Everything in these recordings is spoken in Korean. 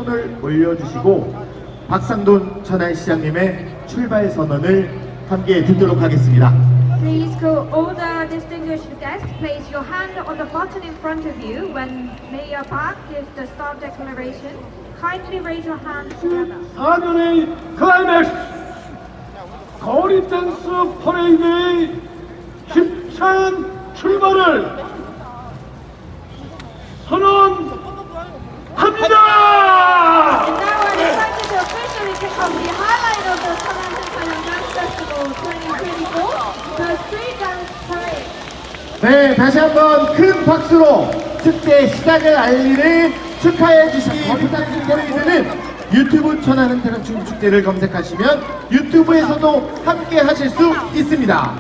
손을 올려주시고 박상돈 천안시장님의 출발 선언을 함께 듣도록 하겠습니다. Please, all the distinguished guests, place your hand on the button in front of you when Mayor Park gives the start declaration. Kindly raise your hand together. 4년의 클라이맥스 거리 댄스 퍼레이드의 힘찬 출발을 선언합니다. And now I'm excited to officially kick off the highlight of the Cheonan Dance Festival 2024, the Street Dance Parade. 네, 다시 한번 큰 박수로 축제 시작을 알리는 축하해 주시기 부탁드리는 유튜브 천안은 태릉충 축제를 검색하시면 유튜브에서도 함께 하실 수 있습니다.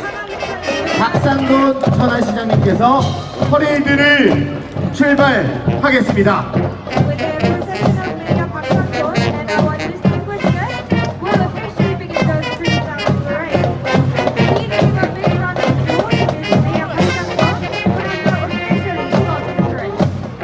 박상돈 천안시장님께서 퍼레이드를 출발하겠습니다. And with the procession of Mayor Park Sang-don and our distinguished guests, we'll officially begin the Street Dance Parade. Please give a big round of applause to Mayor Park Sang-don, who will now officially start the parade.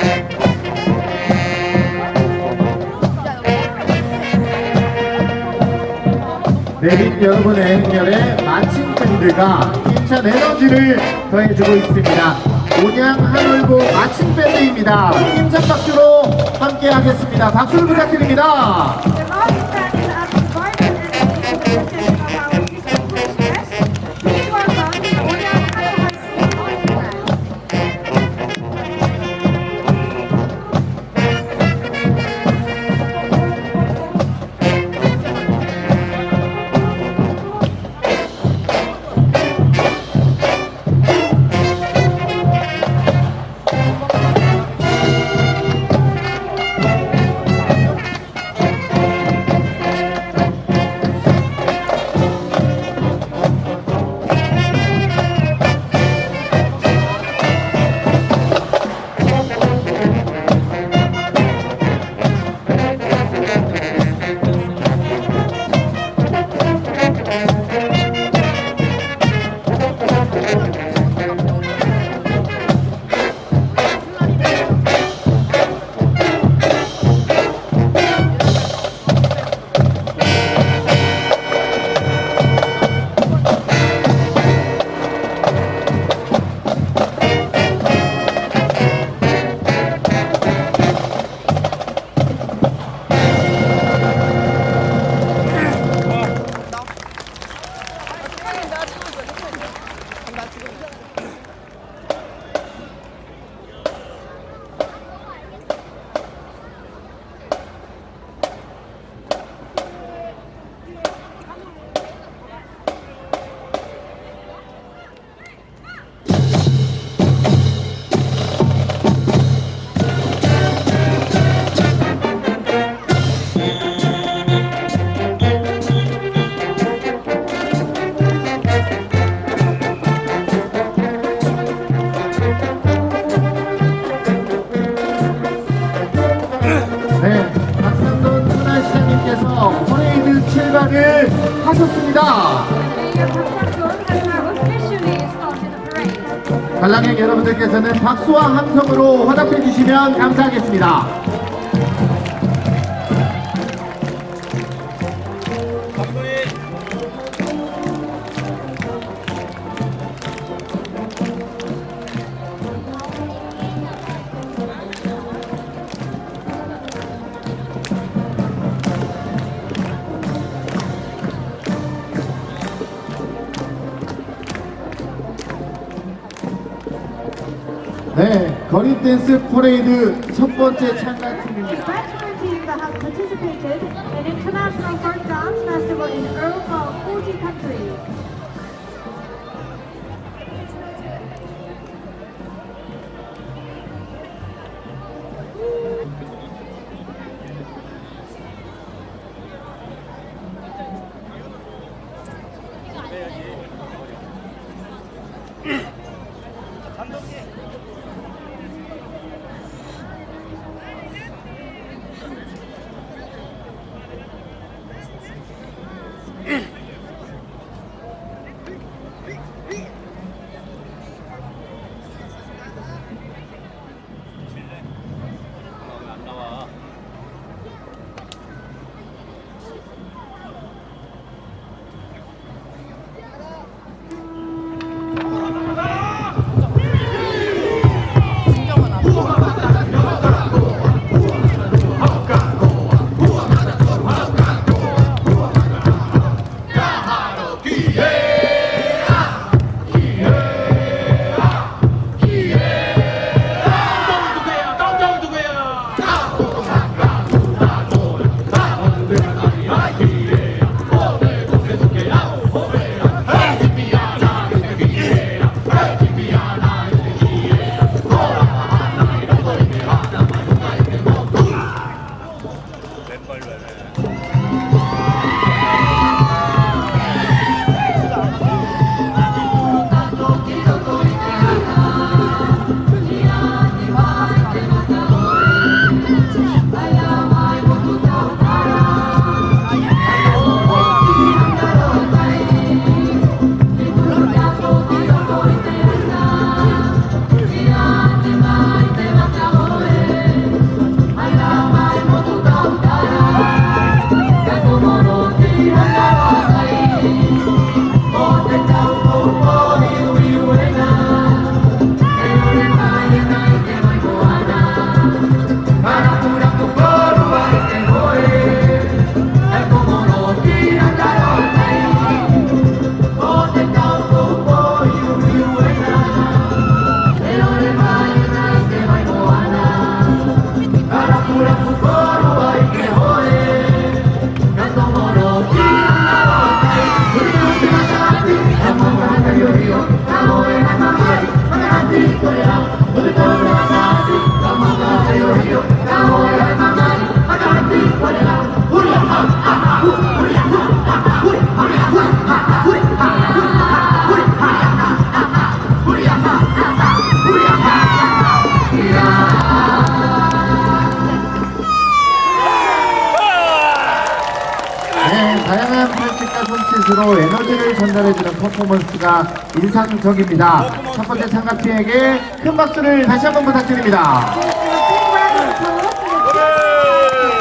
내빈 여러분의 행렬에 마침 밴드가 힘찬 에너지를 더해주고 있습니다. 온양 한올보 마침 밴드입니다. 힘찬 박수로 함께 하겠습니다. 박수를 부탁드립니다. The last band is at the vibrant energy to the procession of our distinguished guests. Please welcome the Onyeong Hano High School Marching Band. 네, 박상돈 천안시장님께서 퍼레이드 출발을 하셨습니다. Mayor Park Sang-don has now officially started the parade. 관람객 여러분들께서는 박수와 함성으로 화답해 주시면 감사하겠습니다. 네, 거리 댄스 퍼레이드 첫 번째 참가팀입니다. Veteran team that has participated in International Folk Dance Festival in over 40 countries. 댄스로 에너지를 전달해주는 퍼포먼스가 인상적입니다. 첫 번째 참가팀에게 큰 박수를 다시 한번 부탁드립니다. Please give a big round of applause to the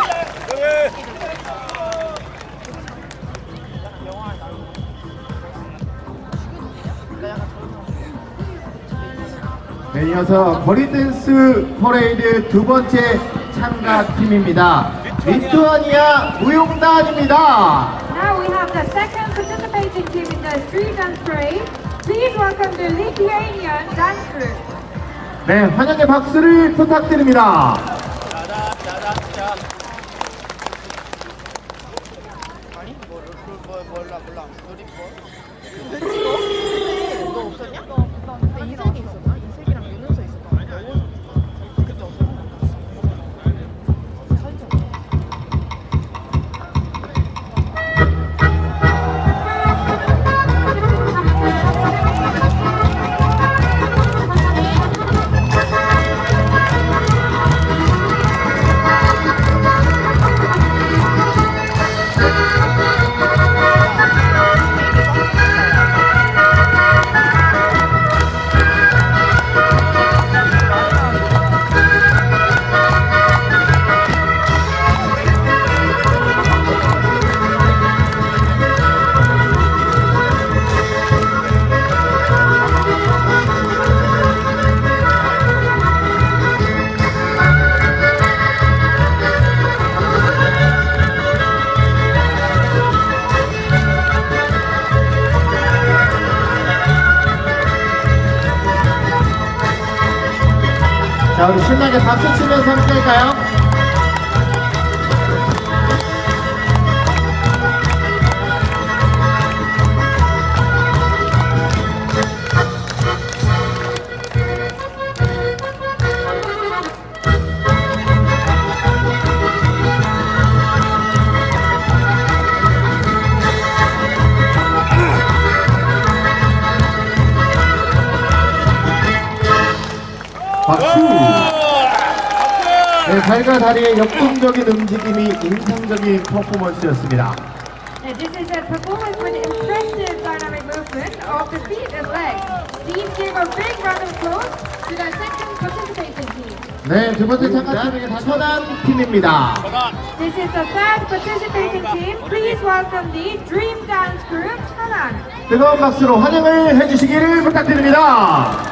네, 이어서 거리댄스 퍼레이드 두 번째 참가팀입니다. 리투아니아 무용단입니다. Now we have the second participating team in the street dance parade. Please welcome the Lithuanian dance group. 네, 환영의 박수를 부탁드립니다. 몰라. 너 없었냐? 너 이색이 있었나? 이색이랑 윤은서 있었나? 그때 없었나? 사진 찍었어. 자, 우리 신나게 박수 치면서 함께 할까요? 박수! 네, 발과 다리의 역동적인 움직임이 인상적인 퍼포먼스였습니다. This is a performance with impressive dynamic movement of the feet and legs. Please give a big round of applause to the second participating team. 네, 두 번째 참가팀에게 천안팀입니다. This is the third participating team. Please welcome the Dream Dance Group, Cheonan. 뜨거운 박수로 환영을 해주시기를 부탁드립니다.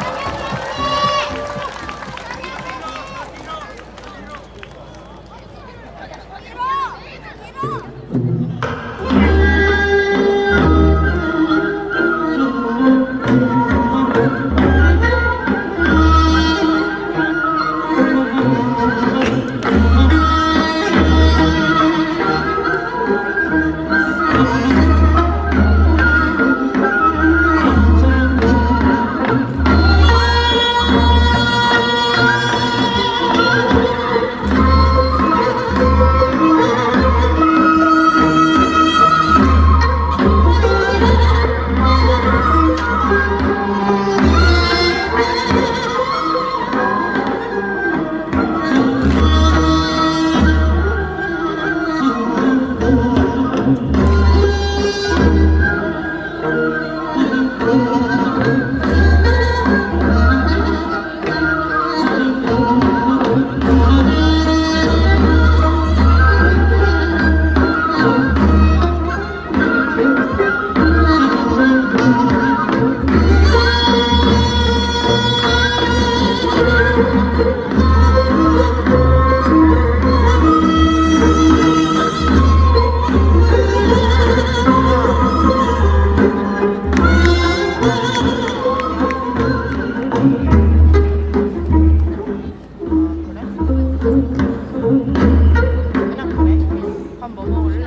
밥뭐 먹을래?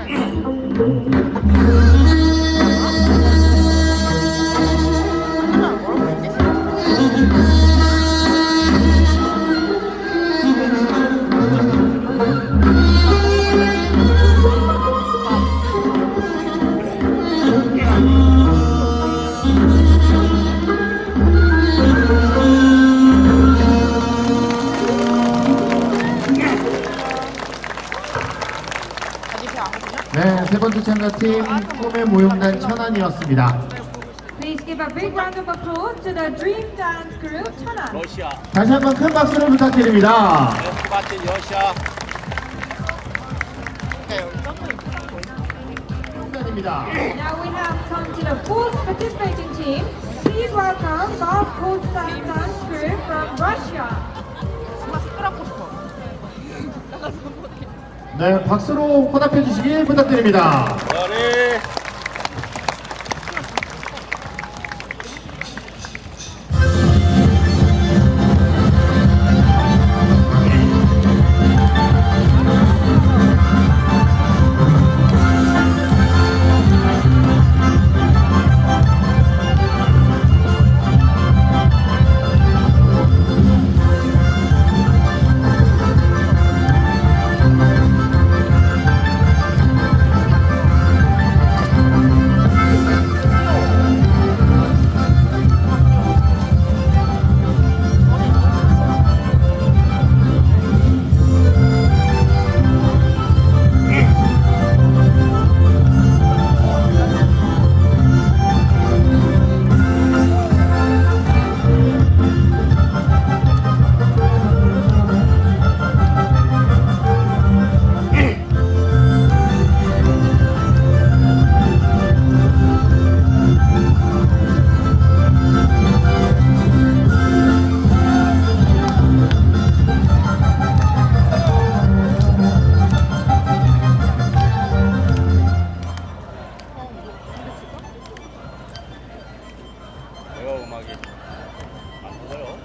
하나 뭐라고 했지? 아직 안 네, 세 번째 참가팀 꿈의 모형단 천안이었습니다. Please give a big round of applause to the Dream Dance Group Cheonan. 러시아, 다시 한번 큰 박수를 부탁드립니다. 마틴 러시아. 입니다. Now we have come to the fourth participating team. Please welcome Golf Coast Dance Group from Russia. 정말 시끄럽고 싶어. 네, 박수로 혼합해 주시기 부탁드립니다. 머리. 왜요, 음악이? 안 보여요?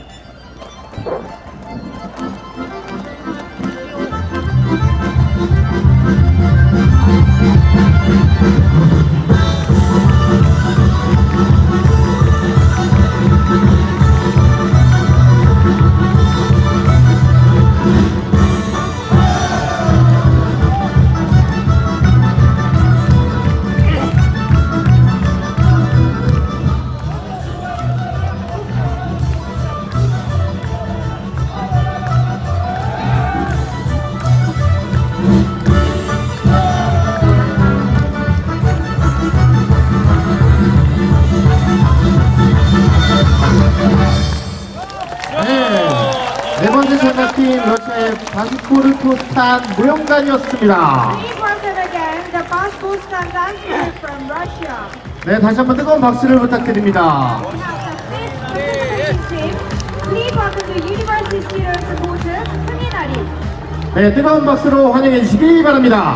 네 번째 참가팀 러시아의 바스코르토스탄 모형단이었습니다. Please welcome again the Bashkortostan Dance Group from Russia. 네, 다시 한번 뜨거운 박수를 부탁드립니다. We have the fifth participating team. Please welcome the University Student Supporters, 흥이나리. 네, 뜨거운 박수로 환영해 주시기 바랍니다.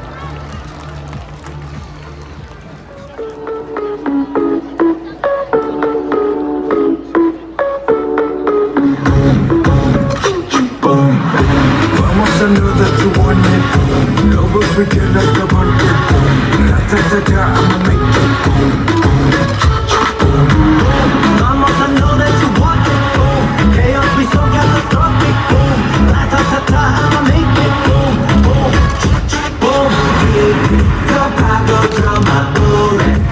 Vamos, I know that you want it. No, but we can let the one get boom. La ta ta ta, I'ma make it boom, boom, boom, boom. Vamos, I know that you want it. Boom. Chaos be so catastrophic. Boom. La ta ta ta, I'ma make it boom, boom, boom. The power drama, boom.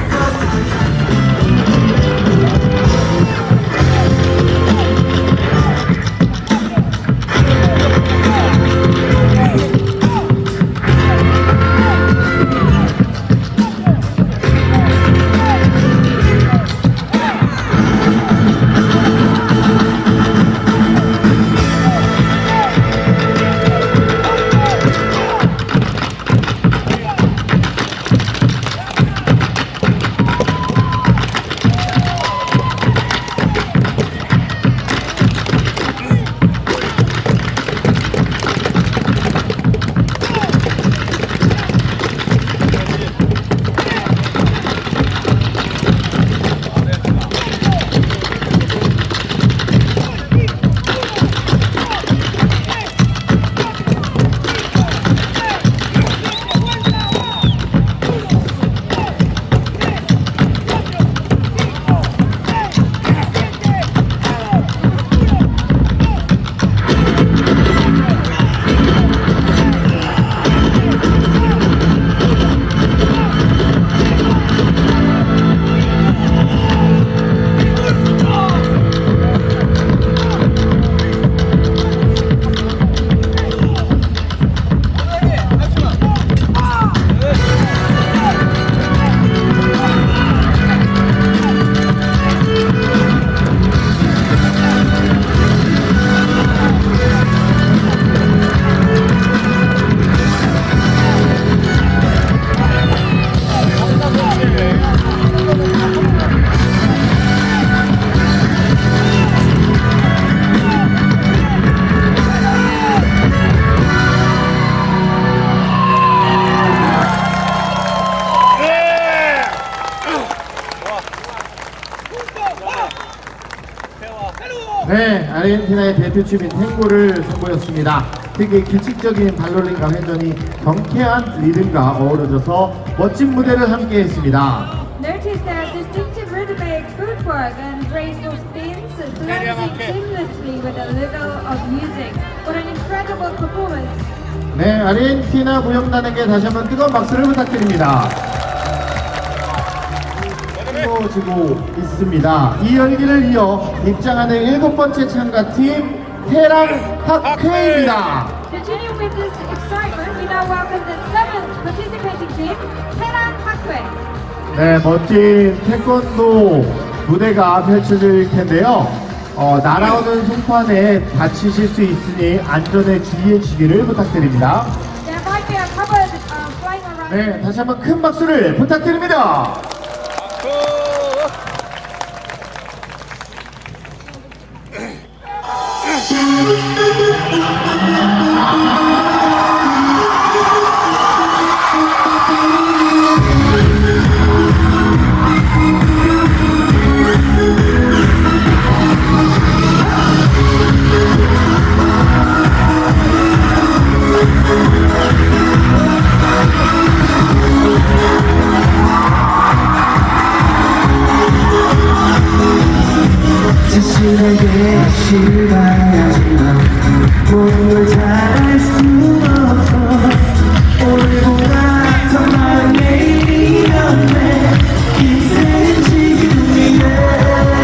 아르헨티나의 대표춤인 탱고를 선보였습니다. 특히 규칙적인 발롤링과 회전이 경쾌한 리듬과 어우러져서 멋진 무대를 함께했습니다. Notice their distinctive rhythmic footwork and graceful spins, blending seamlessly with a little of music. What an incredible performance! 네, 아르헨티나 무용단에게 다시 한번 뜨거운 박수를 부탁드립니다. 이루어지고 있습니다. 이 열기를 이어 입장하는 7번째 참가팀 테랑 하크입니다. Continuing with this excitement, we now welcome the 7th participating team, Terang Hakue. 네, 멋진 태권도 무대가 펼쳐질 텐데요. 날아오는 송판에 다치실 수 있으니 안전에 주의해 주시기를 부탁드립니다. There might be a cupboard flying around. 네, 다시 한번 큰 박수를 부탁드립니다. 자신에게 실망하지만 모든 걸 잘할 수 없어. 오늘보다 더 나은 내일이면 내 인생은 지금이야.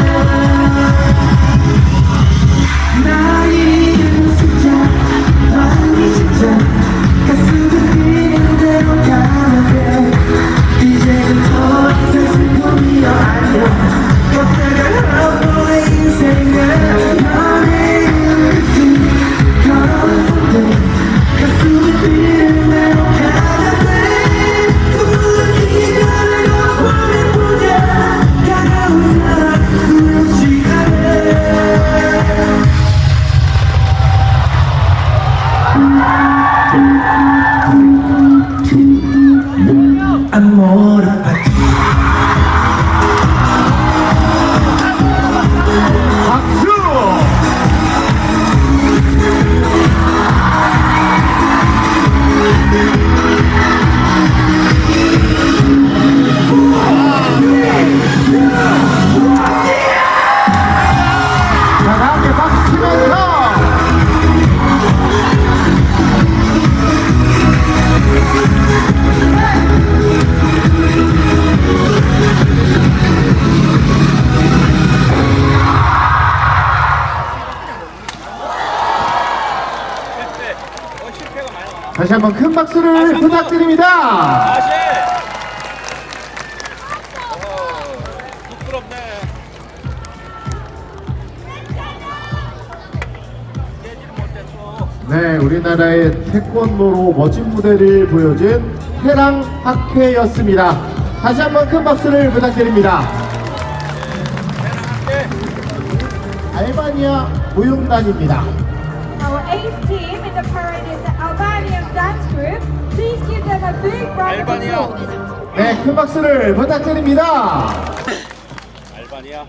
나의 이름 숫자 많이 진짜 가슴을 뛰는 대로 가면 돼. 이제는 더 이상 슬픔이 아니야. 걷다가 한 번의 인생을 너의 끝이 걸어섰대. 가슴이 뛰는 대로 가면 돼. 꿈꾸는 이별을 몇 번에 보자. 다가온 사랑 두렵지 않아. Amor 박수! 자, 함께 박수 치면서 실패가 많이 나와. 다시 한번 큰 박수를 부탁드립니다. 다시. 부끄럽네. 깨지를 못했어. 네, 우리나라의 태권도로 멋진 무대를 보여준 테랑 하케였습니다. 다시 한번 큰 박수를 부탁드립니다. 알바니아 무용단입니다. Our 8th team in the parade is the Albanian dance group. Please give them a big round of Albania. applause. 네, 큰 박수를 부탁드립니다. 알바니아.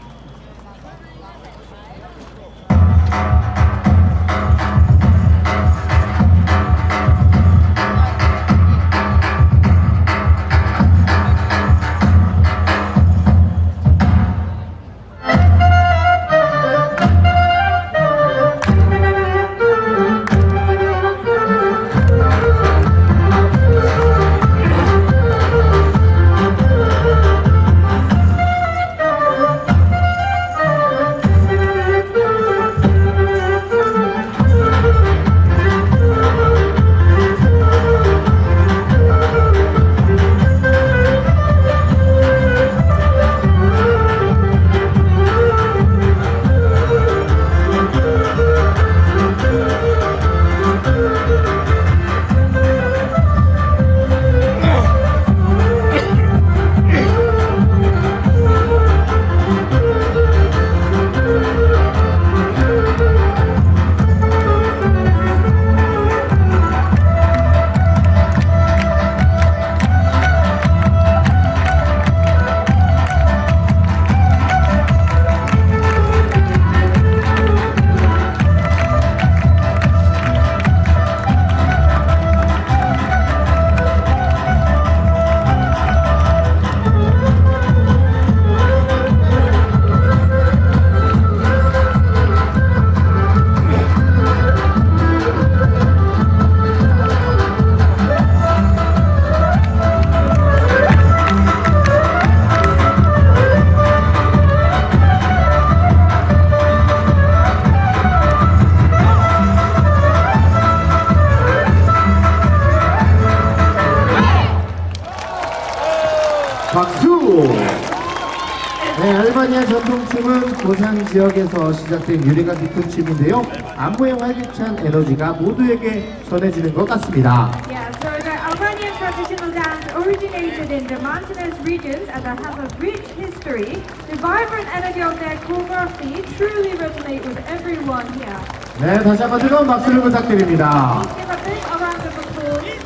박수! 네, 알바니아 전통춤은 고산 지역에서 시작된 유래가 깊은 춤인데요. 안무의 활기찬 에너지가 모두에게 전해지는 것 같습니다. Yeah, so the Albanian traditional dance originated in the mountainous regions and that has a rich history. The vibrant energy of their choreography truly resonate with everyone here. 네, 다시 한번 뜨거운 박수를 부탁드립니다. Please give a big round of applause.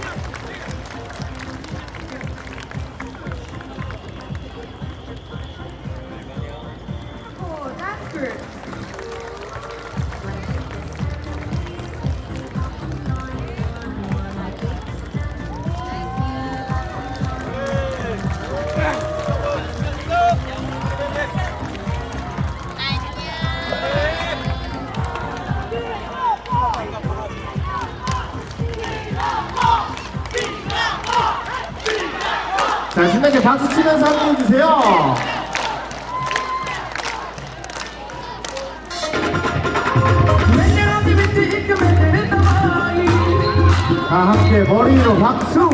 For dance group. 자, 신나게 박수 치면서 함께 해주세요. 다 함께 머리로 박수!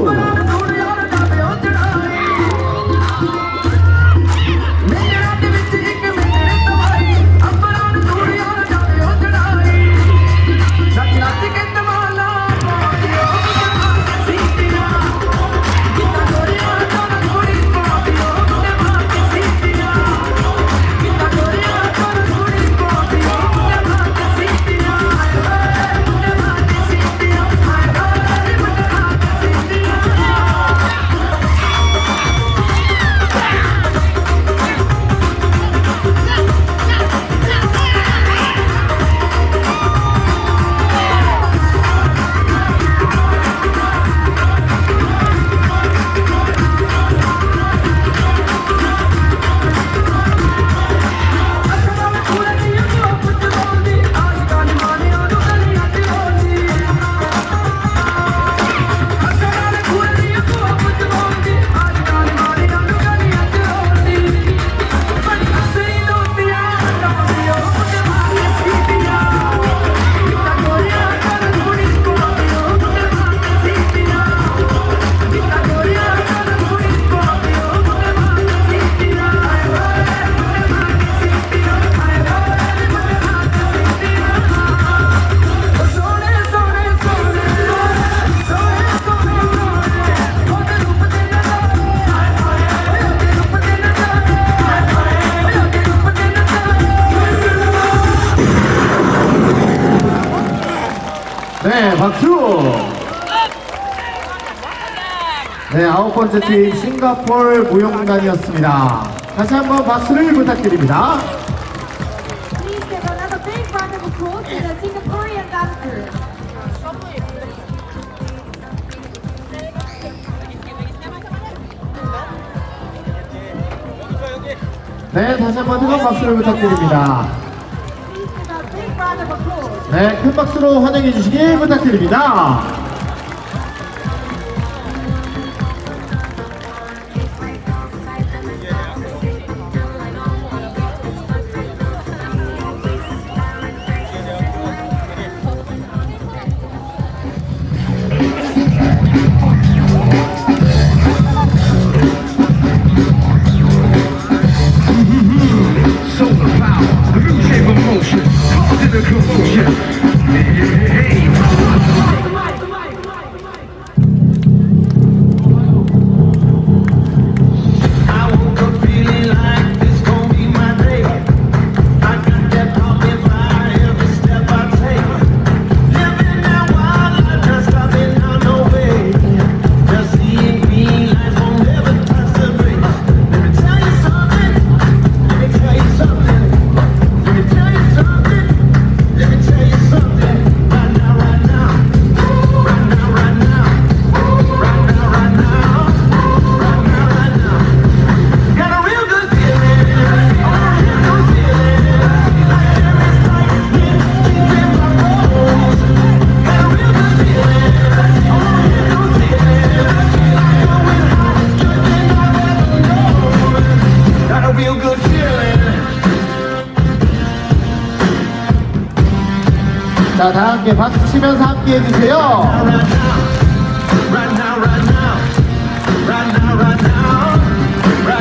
네, 박수! 네, 9번째 팀 싱가포르 무용단이었습니다. 다시 한번 박수를 부탁드립니다. Please give another big round of applause to the Singaporean dance group. 네, 다시 한번 뜨거운 박수를 부탁드립니다. Please give a big round of applause. 네, 큰 박수로 환영해 주시길 부탁드립니다. Solar power, the new shape of motion, causing a commotion. Hey, I woke up feeling like this gon' be my day. I got that pumping fire every step I take. Living that wild life, not stopping down no way. Just seeing green lights won't never touch the brakes. Let me tell you something. Let me tell you something. Let me tell you something. Let me tell you something. Right now, right now. Right now, right now. Right now, right now. Right now, right now. Got a real good feeling. Oh, a real good feeling. Like there is light in my bones. Got a real good feeling. Oh, a real good feeling. Like going hot, drinking all that alone. Got a real good feeling. 자, 다 함께 박수 치면서 함께 해주세요. Right now, right now, right now, right now, right now, right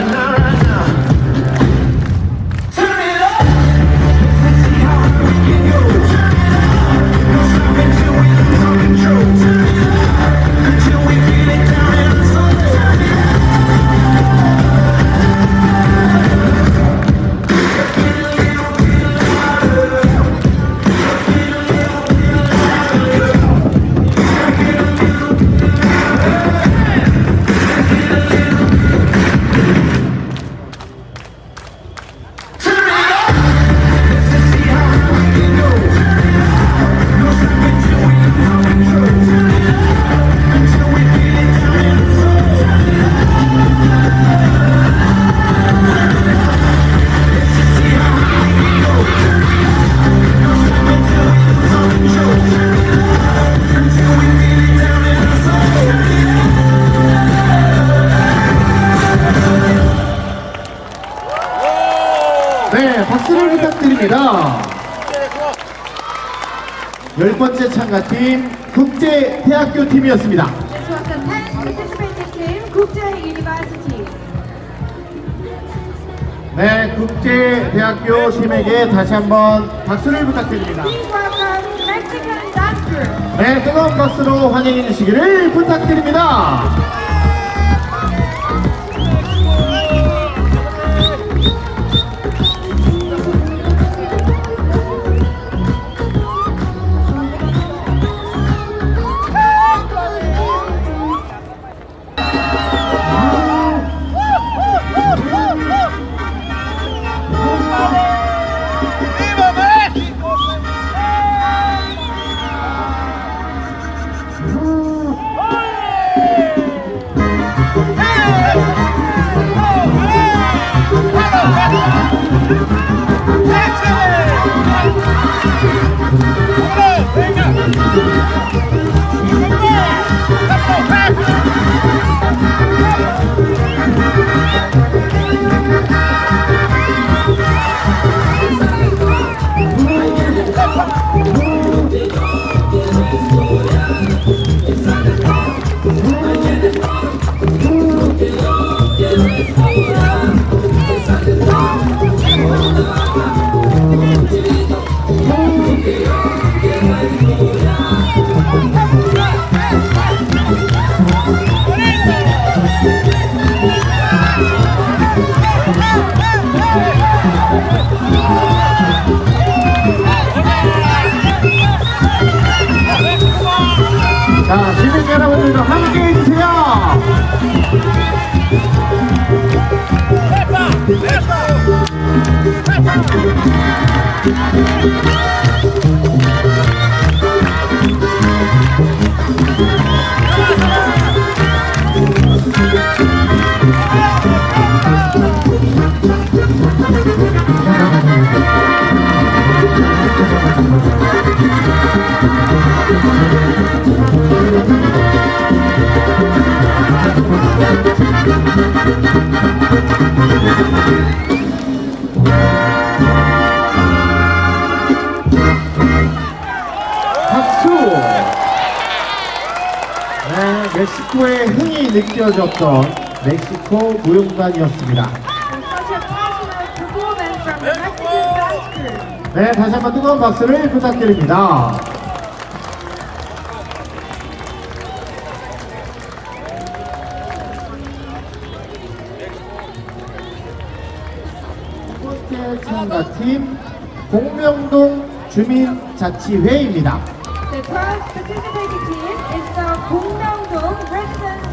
부탁드립니다. 10번째 참가팀 국제대학교 팀이었습니다. This was the 10th participating team, 국제 University. 네, 국제대학교 팀에게 다시 한번 박수를 부탁드립니다. Please welcome the Mexican dance group. 네, 뜨거운 박수로 환영해 주시기를 부탁드립니다. 자, 시민 여러분들도 함께 해주세요. 박수! 네, 멕시코의 흥이 느껴졌던 멕시코 무용단이었습니다. Such a passionate performance from the Mexican dance group. 네, 다시 한번 뜨거운 박수를 부탁드립니다. 두 번째 참가팀 공명동 주민자치회입니다. The 12th participating team is the Gongmyeongdong Residents